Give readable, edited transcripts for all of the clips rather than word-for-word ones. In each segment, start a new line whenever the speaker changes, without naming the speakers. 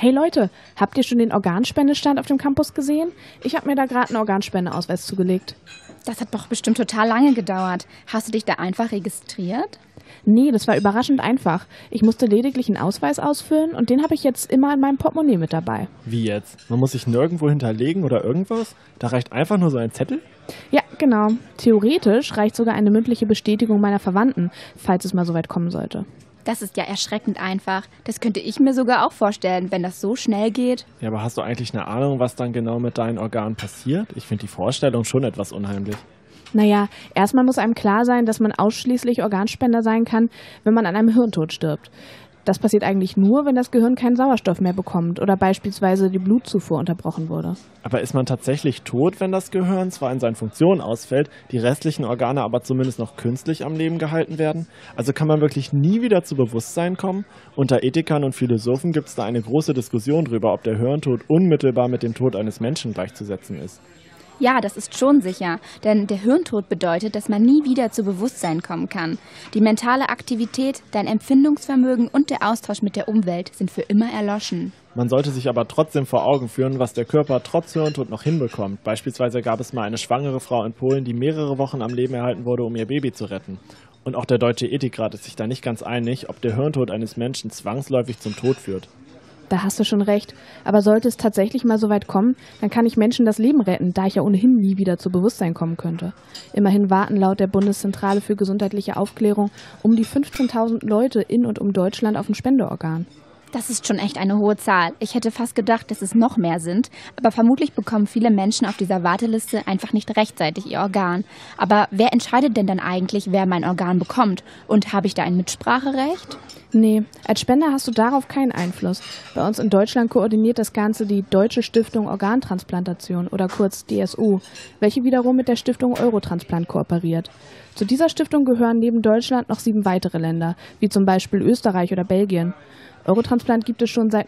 Hey Leute, habt ihr schon den Organspendestand auf dem Campus gesehen? Ich habe mir da gerade einen Organspendeausweis zugelegt.
Das hat doch bestimmt total lange gedauert. Hast du dich da einfach registriert?
Nee, das war überraschend einfach. Ich musste lediglich einen Ausweis ausfüllen und den habe ich jetzt immer in meinem Portemonnaie mit dabei.
Wie jetzt? Man muss sich nirgendwo hinterlegen oder irgendwas? Da reicht einfach nur so ein Zettel?
Ja, genau. Theoretisch reicht sogar eine mündliche Bestätigung meiner Verwandten, falls es mal so weit kommen sollte.
Das ist ja erschreckend einfach. Das könnte ich mir sogar auch vorstellen, wenn das so schnell geht.
Ja, aber hast du eigentlich eine Ahnung, was dann genau mit deinen Organen passiert? Ich finde die Vorstellung schon etwas unheimlich.
Naja, erstmal muss einem klar sein, dass man ausschließlich Organspender sein kann, wenn man an einem Hirntod stirbt. Das passiert eigentlich nur, wenn das Gehirn keinen Sauerstoff mehr bekommt oder beispielsweise die Blutzufuhr unterbrochen wurde.
Aber ist man tatsächlich tot, wenn das Gehirn zwar in seinen Funktionen ausfällt, die restlichen Organe aber zumindest noch künstlich am Leben gehalten werden? Also kann man wirklich nie wieder zu Bewusstsein kommen? Unter Ethikern und Philosophen gibt es da eine große Diskussion darüber, ob der Hirntod unmittelbar mit dem Tod eines Menschen gleichzusetzen ist.
Ja, das ist schon sicher, denn der Hirntod bedeutet, dass man nie wieder zu Bewusstsein kommen kann. Die mentale Aktivität, dein Empfindungsvermögen und der Austausch mit der Umwelt sind für immer erloschen.
Man sollte sich aber trotzdem vor Augen führen, was der Körper trotz Hirntod noch hinbekommt. Beispielsweise gab es mal eine schwangere Frau in Polen, die mehrere Wochen am Leben erhalten wurde, um ihr Baby zu retten. Und auch der Deutsche Ethikrat ist sich da nicht ganz einig, ob der Hirntod eines Menschen zwangsläufig zum Tod führt.
Da hast du schon recht. Aber sollte es tatsächlich mal so weit kommen, dann kann ich Menschen das Leben retten, da ich ja ohnehin nie wieder zu Bewusstsein kommen könnte. Immerhin warten laut der Bundeszentrale für gesundheitliche Aufklärung um die 15.000 Leute in und um Deutschland auf ein Spendeorgan.
Das ist schon echt eine hohe Zahl. Ich hätte fast gedacht, dass es noch mehr sind. Aber vermutlich bekommen viele Menschen auf dieser Warteliste einfach nicht rechtzeitig ihr Organ. Aber wer entscheidet denn dann eigentlich, wer mein Organ bekommt? Und habe ich da ein Mitspracherecht?
Nee, als Spender hast du darauf keinen Einfluss. Bei uns in Deutschland koordiniert das Ganze die Deutsche Stiftung Organtransplantation oder kurz DSO, welche wiederum mit der Stiftung Eurotransplant kooperiert. Zu dieser Stiftung gehören neben Deutschland noch 7 weitere Länder, wie zum Beispiel Österreich oder Belgien. Eurotransplant gibt es schon seit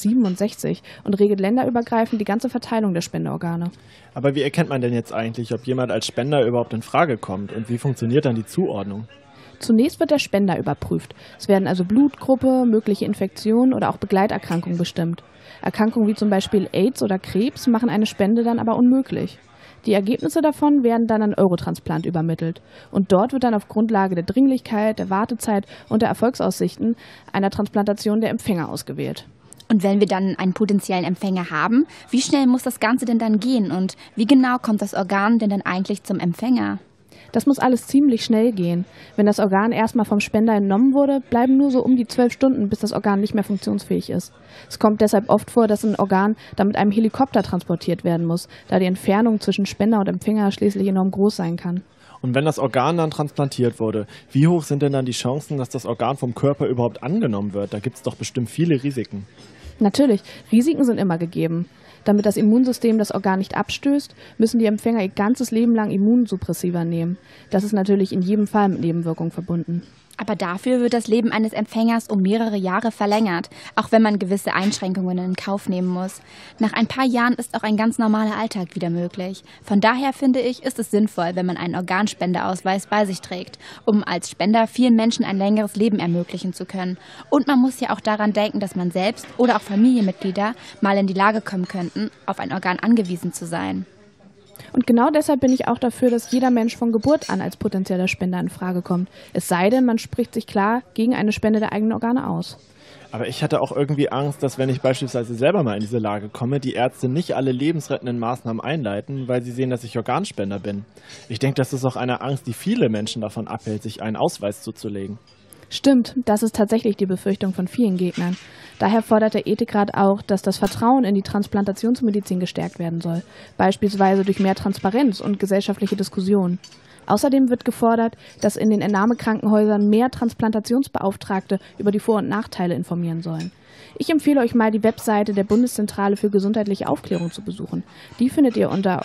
1967 und regelt länderübergreifend die ganze Verteilung der Spenderorgane.
Aber wie erkennt man denn jetzt eigentlich, ob jemand als Spender überhaupt in Frage kommt und wie funktioniert dann die Zuordnung?
Zunächst wird der Spender überprüft. Es werden also Blutgruppe, mögliche Infektionen oder auch Begleiterkrankungen bestimmt. Erkrankungen wie zum Beispiel AIDS oder Krebs machen eine Spende dann aber unmöglich. Die Ergebnisse davon werden dann an Eurotransplant übermittelt. Und dort wird dann auf Grundlage der Dringlichkeit, der Wartezeit und der Erfolgsaussichten einer Transplantation der Empfänger ausgewählt.
Und wenn wir dann einen potenziellen Empfänger haben, wie schnell muss das Ganze denn dann gehen? Und wie genau kommt das Organ denn dann eigentlich zum Empfänger?
Das muss alles ziemlich schnell gehen. Wenn das Organ erstmal vom Spender entnommen wurde, bleiben nur so um die 12 Stunden, bis das Organ nicht mehr funktionsfähig ist. Es kommt deshalb oft vor, dass ein Organ dann mit einem Helikopter transportiert werden muss, da die Entfernung zwischen Spender und Empfänger schließlich enorm groß sein kann.
Und wenn das Organ dann transplantiert wurde, wie hoch sind denn dann die Chancen, dass das Organ vom Körper überhaupt angenommen wird? Da gibt es doch bestimmt viele Risiken.
Natürlich, Risiken sind immer gegeben. Damit das Immunsystem das Organ nicht abstößt, müssen die Empfänger ihr ganzes Leben lang Immunsuppressiva nehmen. Das ist natürlich in jedem Fall mit Nebenwirkungen verbunden.
Aber dafür wird das Leben eines Empfängers um mehrere Jahre verlängert, auch wenn man gewisse Einschränkungen in Kauf nehmen muss. Nach ein paar Jahren ist auch ein ganz normaler Alltag wieder möglich. Von daher finde ich, ist es sinnvoll, wenn man einen Organspendeausweis bei sich trägt, um als Spender vielen Menschen ein längeres Leben ermöglichen zu können. Und man muss ja auch daran denken, dass man selbst oder auch Familienmitglieder mal in die Lage kommen könnten, auf ein Organ angewiesen zu sein.
Und genau deshalb bin ich auch dafür, dass jeder Mensch von Geburt an als potenzieller Spender in Frage kommt. Es sei denn, man spricht sich klar gegen eine Spende der eigenen Organe aus.
Aber ich hatte auch irgendwie Angst, dass wenn ich beispielsweise selber mal in diese Lage komme, die Ärzte nicht alle lebensrettenden Maßnahmen einleiten, weil sie sehen, dass ich Organspender bin. Ich denke, das ist auch eine Angst, die viele Menschen davon abhält, sich einen Ausweis zuzulegen.
Stimmt, das ist tatsächlich die Befürchtung von vielen Gegnern. Daher fordert der Ethikrat auch, dass das Vertrauen in die Transplantationsmedizin gestärkt werden soll, beispielsweise durch mehr Transparenz und gesellschaftliche Diskussion. Außerdem wird gefordert, dass in den Entnahmekrankenhäusern mehr Transplantationsbeauftragte über die Vor- und Nachteile informieren sollen. Ich empfehle euch mal, die Webseite der Bundeszentrale für gesundheitliche Aufklärung zu besuchen. Die findet ihr unter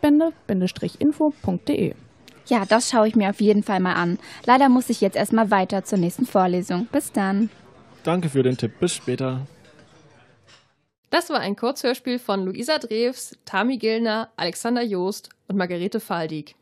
organspende-info.de.
Ja, das schaue ich mir auf jeden Fall mal an. Leider muss ich jetzt erstmal weiter zur nächsten Vorlesung. Bis dann.
Danke für den Tipp. Bis später.
Das war ein Kurzhörspiel von Luisa Drews, Tami Gillner, Alexander Joost und Margarete Faldig.